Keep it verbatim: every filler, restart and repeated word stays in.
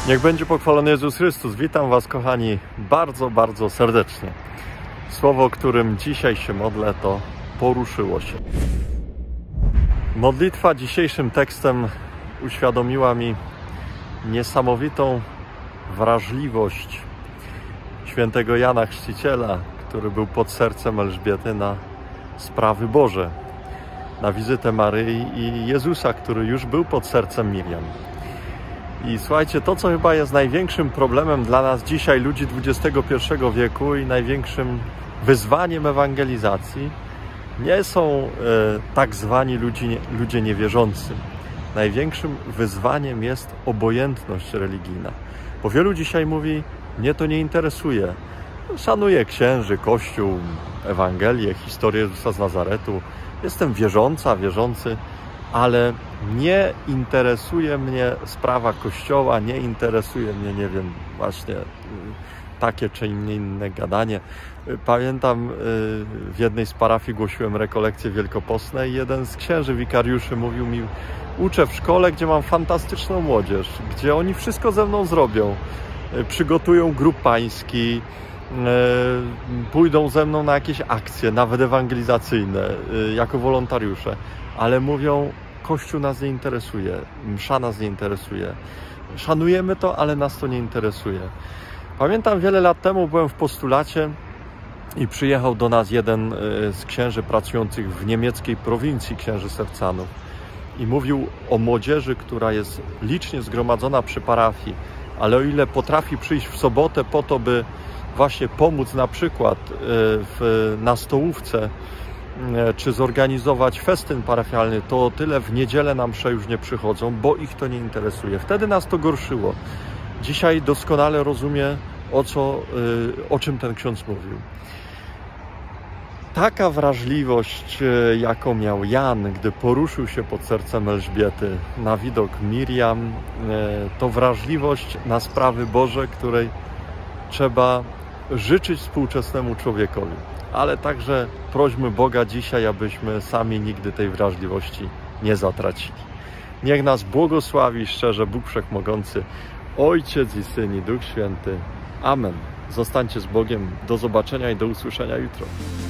Niech będzie pochwalony Jezus Chrystus. Witam Was, kochani, bardzo, bardzo serdecznie. Słowo, o którym dzisiaj się modlę, to poruszyło się. Modlitwa dzisiejszym tekstem uświadomiła mi niesamowitą wrażliwość świętego Jana Chrzciciela, który był pod sercem Elżbiety na sprawy Boże, na wizytę Maryi i Jezusa, który już był pod sercem Miriam. I słuchajcie, to co chyba jest największym problemem dla nas dzisiaj, ludzi dwudziestego pierwszego wieku, i największym wyzwaniem ewangelizacji, nie są e, tak zwani ludzie, ludzie niewierzący. Największym wyzwaniem jest obojętność religijna. Bo wielu dzisiaj mówi, mnie to nie interesuje. Szanuję księży, Kościół, Ewangelię, historię Jezusa z Nazaretu. Jestem wierząca, wierzący, ale nie interesuje mnie sprawa Kościoła, nie interesuje mnie, nie wiem, właśnie takie czy inne gadanie. Pamiętam, w jednej z parafii głosiłem rekolekcje wielkopostne i jeden z księży wikariuszy mówił mi, uczę w szkole, gdzie mam fantastyczną młodzież, gdzie oni wszystko ze mną zrobią. Przygotują grup pański, pójdą ze mną na jakieś akcje, nawet ewangelizacyjne, jako wolontariusze, ale mówią, Kościół nas nie interesuje, msza nas nie interesuje. Szanujemy to, ale nas to nie interesuje. Pamiętam, wiele lat temu byłem w postulacie i przyjechał do nas jeden z księży pracujących w niemieckiej prowincji, księży Sercanów, i mówił o młodzieży, która jest licznie zgromadzona przy parafii, ale o ile potrafi przyjść w sobotę po to, by właśnie pomóc na przykład w, na stołówce, czy zorganizować festyn parafialny, to o tyle w niedzielę na mszę już nie przychodzą, bo ich to nie interesuje. Wtedy nas to gorszyło. Dzisiaj doskonale rozumiem, o, co, o czym ten ksiądz mówił. Taka wrażliwość, jaką miał Jan, gdy poruszył się pod sercem Elżbiety na widok Miriam, to wrażliwość na sprawy Boże, której trzeba życzyć współczesnemu człowiekowi. Ale także prośmy Boga dzisiaj, abyśmy sami nigdy tej wrażliwości nie zatracili. Niech nas błogosławi szczerze Bóg Wszechmogący, Ojciec i Syn i Duch Święty. Amen. Zostańcie z Bogiem. Do zobaczenia i do usłyszenia jutro.